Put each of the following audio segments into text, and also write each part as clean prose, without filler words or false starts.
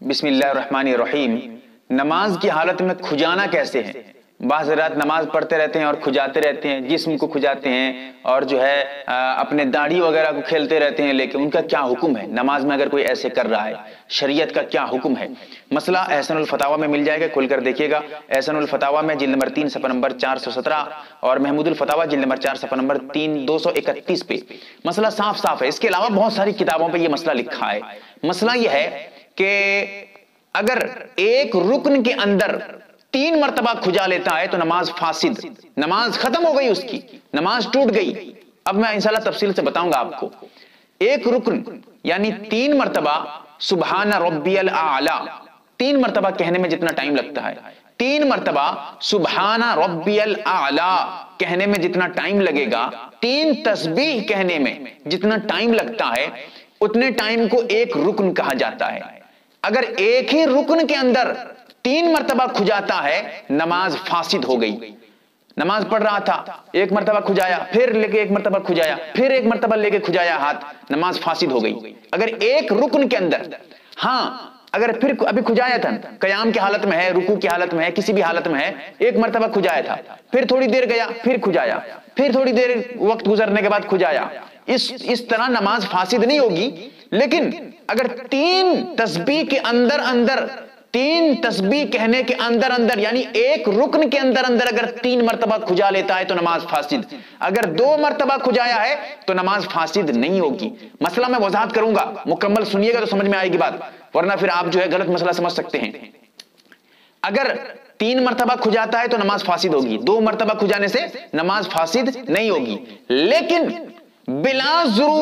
بسم اللہ الرحمن الرحیم۔ نماز کی حالت میں کھجانا کیسے ہے؟ بعض رات نماز پڑھتے رہتے ہیں اور کھجاتے رہتے ہیں، جسم کو کھجاتے ہیں اور جو ہے اپنے داڑھی وغیرہ کو کھیلتے رہتے ہیں، لیکن ان کا کیا حکم ہے؟ نماز میں اگر کوئی ایسے کر رہا ہے، شریعت کا کیا حکم ہے؟ مسئلہ احسن الفتاوی میں مل جائے گا، کھول کر دیکھیے گا۔ احسن الفتاوی میں جلد نمبر 3 صفحہ نمبر 417 اور محمود الفتاوی جلد نمبر 4 صفحہ نمبر 231 پہ مسئلہ صاف صاف ہے۔ اس کے علاوہ بہت ساری کتابوں پہ یہ مسئلہ لکھا ہے۔ مسئلہ یہ ہے کہ اگر ایک رکن کے اندر 3 مرتبہ کھجا لیتا ہے تو نماز فاسد، نماز ختم ہو گئی، اس کی نماز ٹوٹ گئی۔ اب میں انشاءاللہ تفصیل سے بتاؤں گا آپ کو۔ ایک رکن یعنی 3 مرتبہ سبحان ربی الاعلی، 3 مرتبہ کہنے میں جتنا ٹائم لگتا ہے، 3 مرتبہ سبحان ربی الاعلی کہنے میں جتنا ٹائم لگے گا، 3 تسبیح کہنے میں جتنا ٹائم لگتا ہے، اتنے ٹائم کو ایک رکن کہا جاتا ہے۔ اگر ایک ہی رکن کے اندر 3 مرتبہ کھجاتا ہے، نماز فاسد ہو گئی۔ نماز پڑھ رہا تھا، 1 مرتبہ کھجایا، پھر لے کے 1 مرتبہ کھجایا، پھر 1 مرتبہ لے کے کھجایا ہاتھ، نماز فاسد ہو گئی۔ اگر ایک رکن کے اندر، ہاں اگر پھر ابھی کھجایا تھا، قیام کی حالت میں ہے، رکوع کی حالت میں ہے، کسی بھی حالت میں ہے، 1 مرتبہ کھجایا تھا، پھر تھوڑی دیر گیا، پھر کھجایا، پھر تھوڑی دیر وقت گزرنے کے بعد کھجایا، اس طرح نماز فاسد نہیں ہوگی۔ لیکن اگر 3 تسبیح کے اندر 3 تسبیح کہنے کے اندر یعنی ایک رکن کے اندر اگر 3 مرتبہ کھجا لیتا ہے تو نماز فاسد، اگر 2 مرتبہ کھجایا ہے تو نماز فاسد نہیں ہوگی۔ مسئلہ میں وضاحت کروں گا، مکمل سنیے گا تو سمجھ میں آئے گی بات، ورنہ پھر آپ جو ہے غلط مسئلہ سمجھ سکتے ہیں۔ اگر 3 مرتبہ کھجاتا ہے تو نماز فاسد ہوگی، 2 مرتبہ کھجانے سے نماز فاسد نہیں ہوگی۔ لیکن بلا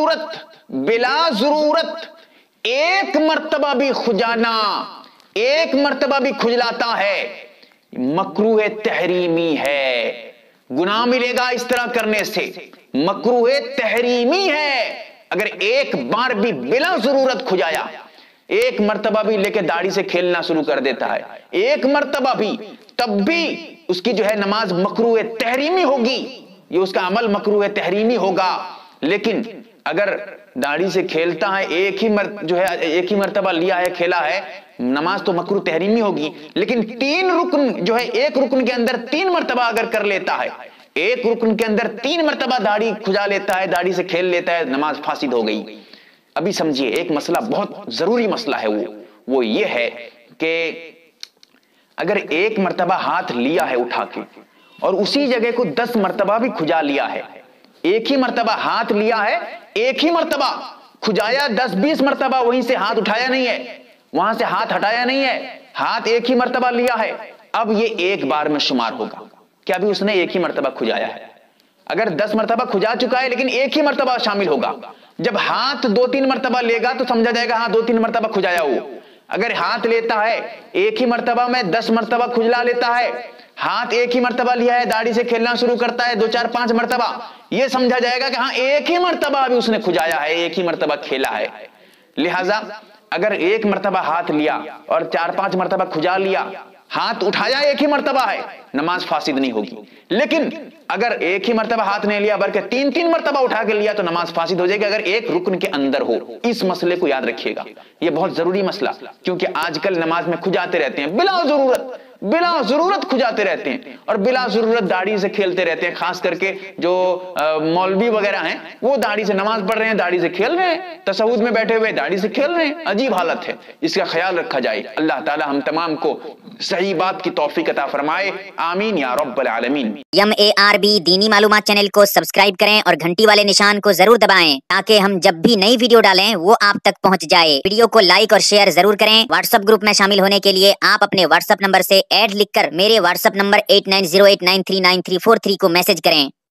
ضرورت ایک مرتبہ بھی کھجانا، 1 مرتبہ بھی کھجلاتا ہے، مکروہ تحریمی ہے، گناہ ملے گا اس طرح کرنے سے، مکروہ تحریمی ہے۔ اگر ایک بار بھی بلا ضرورت کھجایا، 1 مرتبہ بھی لے کے داڑھی سے کھیلنا شروع کر دیتا ہے، 1 مرتبہ بھی، تب بھی اس کی جو ہے نماز مکروہ تحریمی ہوگی، یہ اس کا عمل مکروہ تحریمی ہوگا۔ لیکن اگر داڑھی سے کھیلتا ہے، ایک ہی مرتبہ لیا ہے، کھیلا ہے، نماز تو مکروہ تحریمی ہوگی۔ لیکن 3 رکن جو ہے، ایک رکن کے اندر 3 مرتبہ اگر کر لیتا ہے، ایک رکن کے اندر 3 مرتبہ داڑھی کھجا لیتا ہے، داڑھی سے کھیل لیتا ہے، نماز فاسد ہو گئی۔ ابھی سمجھیے، ایک مسئلہ بہت ضروری مسئلہ ہے، وہ یہ ہے کہ اگر 1 مرتبہ ہاتھ لیا ہے اٹھا کے اور اسی جگہ کو 10 مرتبہ بھی کھجا لیا ہے، ایک ہی مرتبہ ہاتھ لیا ہے، ایک ہی مرتبہ کھجایا، 10-20 مرتبہ وہیں سے ہاتھ اٹھایا نہیں ہے، وہاں سے ہاتھ ہٹایا نہیں ہے، ہاتھ ایک ہی مرتبہ لیا ہے، اب یہ ایک بار میں شمار ہوگا کہ ابھی اس نے ایک ہی مرتبہ کھجایا ہے۔ اگر 10 مرتبہ کھجا چکا ہے لیکن ایک ہی مرتبہ شامل ہوگا، جب ہاتھ 2-3 مرتبہ لے گا تو سمجھا جائے گا ہاں 2-3 مرتبہ کھجایا ہو۔ اگر ہاتھ لیتا ہے ایک ہی مرتبہ میں 10 مرتبہ کھجلا لیتا ہے، ہاتھ ایک ہی مرتبہ لیا ہے، داڑھی سے کھیلنا شروع کرتا ہے 2-4-5 مرتبہ، یہ سمجھا جائے گا کہ ہاں ایک ہی مرتبہ ابھی اس نے کھجایا ہے، ایک ہی مرتبہ کھیلا ہے۔ لہٰذا اگر 1 مرتبہ ہاتھ لیا اور 4-5 مرتبہ کھجا لیا، ہاتھ اٹھایا ایک ہی مرتبہ ہے، نماز فاسد نہیں ہوگی۔ لیکن اگر ایک ہی مرتبہ ہاتھ نہیں لیا بلکہ 3 مرتبہ اٹھا کے لیا تو نماز فاسد ہو جائے گی، اگر ایک رکن کے اندر ہو۔ اس مسئلے کو یاد رکھیے گا، یہ بہت ضروری مسئلہ، کیونکہ آج کل نماز میں کھجاتے رہتے ہیں، بلا ضرورت کھجاتے رہتے ہیں اور بلا ضرورت داڑھی سے کھیلتے رہتے ہیں۔ خاص کر کے جو مولوی وغیرہ ہیں، وہ داڑھی سے نماز پڑھ رہے ہیں، داڑھی سے کھیل رہے ہیں، تشہد میں بیٹھے ہوئے داڑھی سے کھیل رہے ہیں، عجیب حالت ہے، اس کا خیال رکھا جائے۔ اللہ تعالی ہم تمام کو صحیح بات کی توفیق عطا فرمائے، آمین یا رب العالمین۔ MARB دینی معلومات چینل کو سبسکرائب کریں اور گھنٹی والے نشان کو ضرور دبائیں تاکہ ہم جب بھی نئی ویڈیو ڈالیں وہ آپ تک پہنچ جائے۔ ویڈیو کو لائک اور شیئر ضرور کریں۔ واٹس ایپ گروپ میں شامل ہونے کے لیے آپ اپنے واٹس ایپ نمبر سے ایڈ لکھ کر میرے واٹس ایپ نمبر 8908939343 کو میسج کریں۔